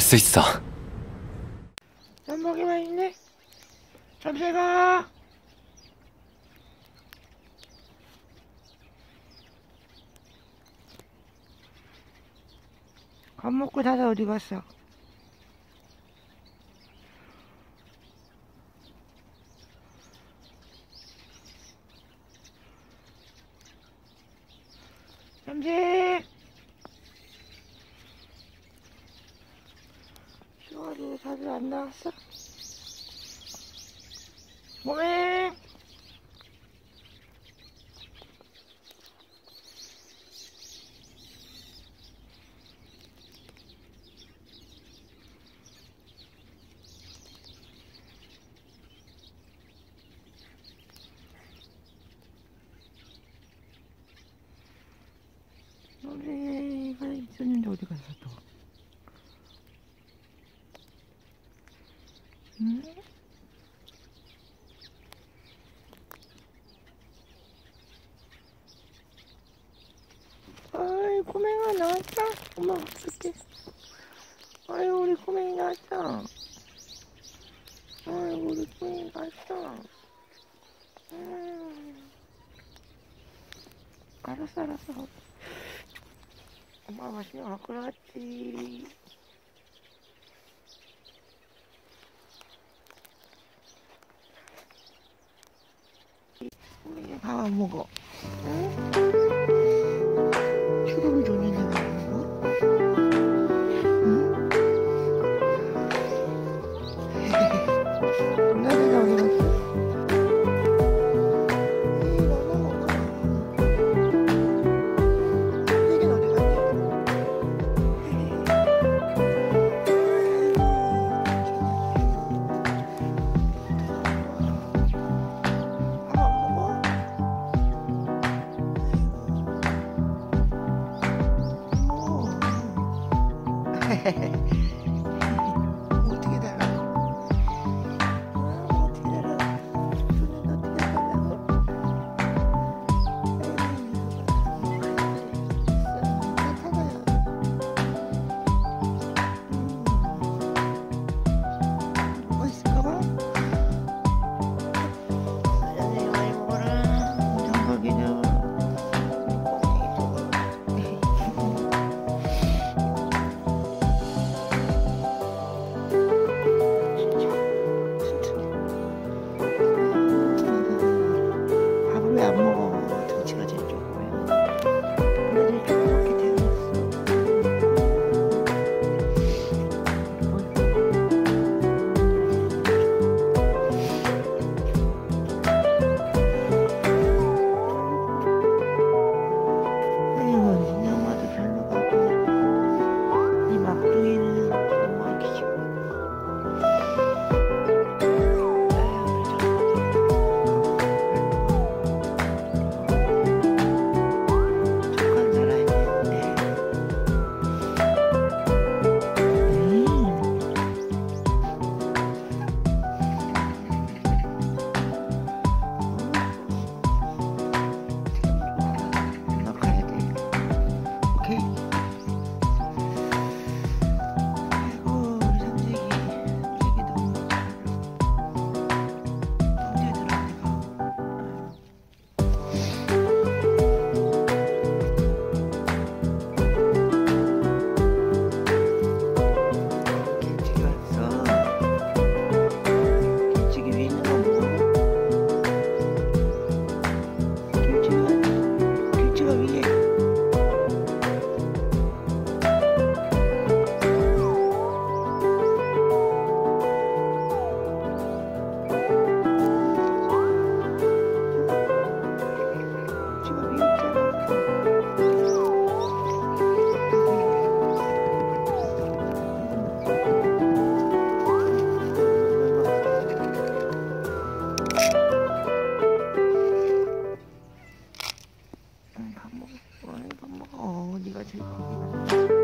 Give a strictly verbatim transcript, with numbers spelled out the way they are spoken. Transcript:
수 있어. 짬뽕이만 있네. 잠시가. 밥 먹고 다들 어디 갔어? 잠시. 휴가도 다들 안 나왔어? 뭐해? 노래가 있었는데 어디 갔어 또? 응? 아이 꼬맹아 나왔다. 엄마 어떡해. 아유 우리 꼬맹이 나왔다. 아이고 우리 꼬맹이 나왔다. 음. 알았어 알았어. 엄마 맛있는 거 갖고 나왔지. 꼬맹이 밥 안 먹어. 응? 추루를 줬는데 왜 안 먹어? 응? 누나들아 어디 갔어? 에이 너나 먹어. 얘는 어디 갔냐? 밥 안 먹어? 어떻게 달라? 아, 어떻게 달라? 손은 어떻게 달라고? 괜찮아요. 뭐가 있을까봐? 사장님 많이 먹어라. 장박이는 꽁이 저거. 밥을 왜 안 먹어? 등치가 제일 조그매. 근데 제일 조그맣게 태어났어. 아이고, 니네 엄마도 별로 가고, 이 막둥이는 엄마 키우고. 조카 살아있네. 음. 엄마 가야 돼. 오케이. 아이고 우리 삼색이 삼색이도 엄마가 형제 들어가니까 김치기 왔어. 김치기 위에 있는 거 먹어. 김치가 김치가 위에. 김치가 위에 있잖아. 응, 밥 먹어. 아니, 밥 먹어. 네가 제일 고기 많아.